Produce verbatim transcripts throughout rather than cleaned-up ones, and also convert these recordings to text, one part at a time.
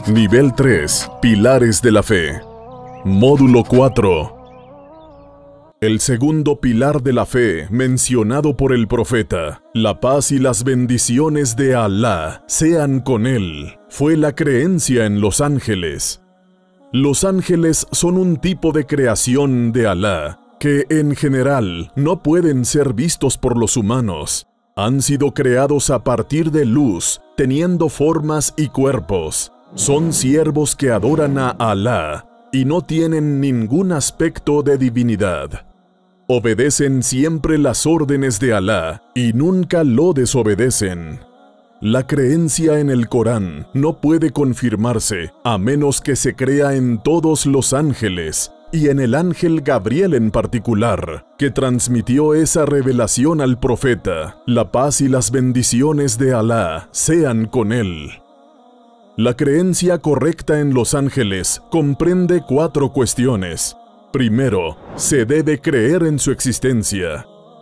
Nivel tres. Pilares de la fe. Módulo cuatro. El segundo pilar de la fe mencionado por el profeta, la paz y las bendiciones de Alá sean con él, fue la creencia en los ángeles. Los ángeles son un tipo de creación de Alá que, en general, no pueden ser vistos por los humanos. Han sido creados a partir de luz, teniendo formas y cuerpos. Son siervos que adoran a Alá y no tienen ningún aspecto de divinidad. Obedecen siempre las órdenes de Alá y nunca lo desobedecen. La creencia en el Corán no puede confirmarse a menos que se crea en todos los ángeles y en el ángel Gabriel en particular, que transmitió esa revelación al profeta. La paz y las bendiciones de Alá sean con él. La creencia correcta en los ángeles comprende cuatro cuestiones. Primero, se debe creer en su existencia.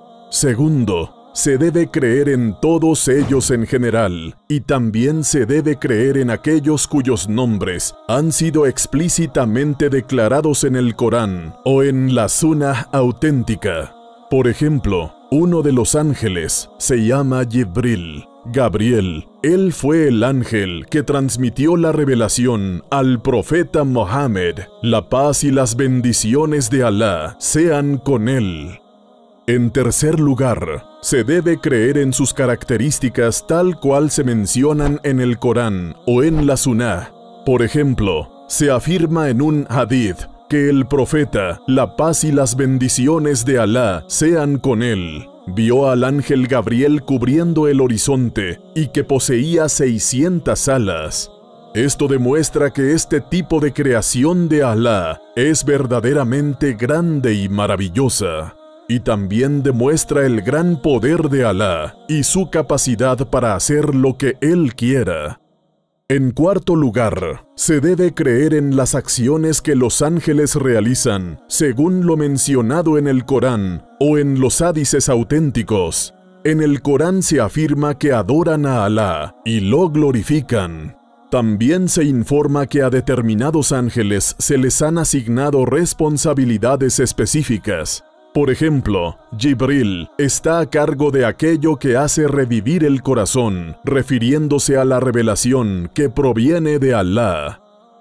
Segundo, se debe creer en todos ellos en general, y también se debe creer en aquellos cuyos nombres han sido explícitamente declarados en el Corán o en la Sunnah auténtica. Por ejemplo, uno de los ángeles se llama Jibril, Gabriel. Él fue el ángel que transmitió la revelación al profeta Mohammed. La paz y las bendiciones de Alá sean con él. En tercer lugar, se debe creer en sus características tal cual se mencionan en el Corán o en la Sunnah. Por ejemplo, se afirma en un hadith que el profeta, la paz y las bendiciones de Alá sean con él, vio al ángel Gabriel cubriendo el horizonte y que poseía seiscientas alas. Esto demuestra que este tipo de creación de Alá es verdaderamente grande y maravillosa. Y también demuestra el gran poder de Alá y su capacidad para hacer lo que Él quiera. En cuarto lugar, se debe creer en las acciones que los ángeles realizan, según lo mencionado en el Corán o en los hadices auténticos. En el Corán se afirma que adoran a Alá y lo glorifican. También se informa que a determinados ángeles se les han asignado responsabilidades específicas. Por ejemplo, Jibril está a cargo de aquello que hace revivir el corazón, refiriéndose a la revelación que proviene de Alá.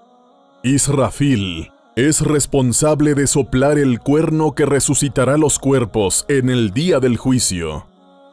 Israfil es responsable de soplar el cuerno que resucitará los cuerpos en el día del juicio.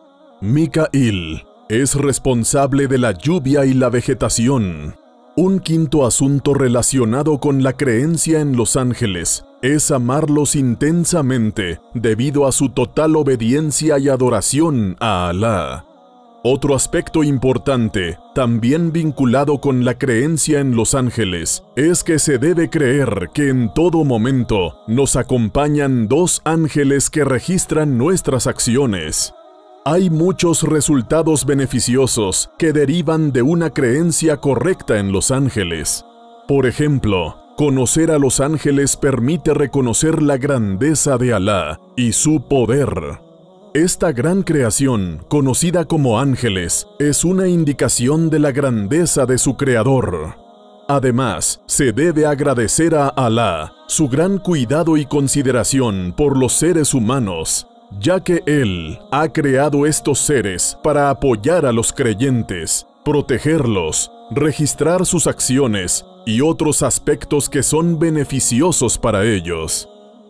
Micail es responsable de la lluvia y la vegetación. Un quinto asunto relacionado con la creencia en los ángeles es amarlos intensamente debido a su total obediencia y adoración a Alá. Otro aspecto importante, también vinculado con la creencia en los ángeles, es que se debe creer que en todo momento nos acompañan dos ángeles que registran nuestras acciones. Hay muchos resultados beneficiosos que derivan de una creencia correcta en los ángeles. Por ejemplo, conocer a los ángeles permite reconocer la grandeza de Alá y su poder. Esta gran creación, conocida como ángeles, es una indicación de la grandeza de su Creador. Además, se debe agradecer a Alá su gran cuidado y consideración por los seres humanos, ya que Él ha creado estos seres para apoyar a los creyentes, protegerlos, registrar sus acciones y otros aspectos que son beneficiosos para ellos.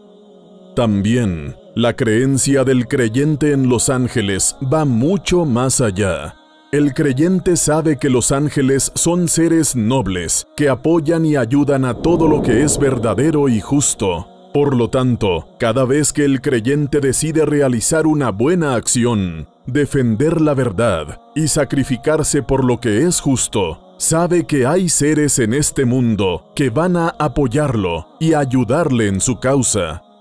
También, la creencia del creyente en los ángeles va mucho más allá. El creyente sabe que los ángeles son seres nobles que apoyan y ayudan a todo lo que es verdadero y justo. Por lo tanto, cada vez que el creyente decide realizar una buena acción, defender la verdad y sacrificarse por lo que es justo, sabe que hay seres en este mundo que van a apoyarlo y ayudarle en su causa.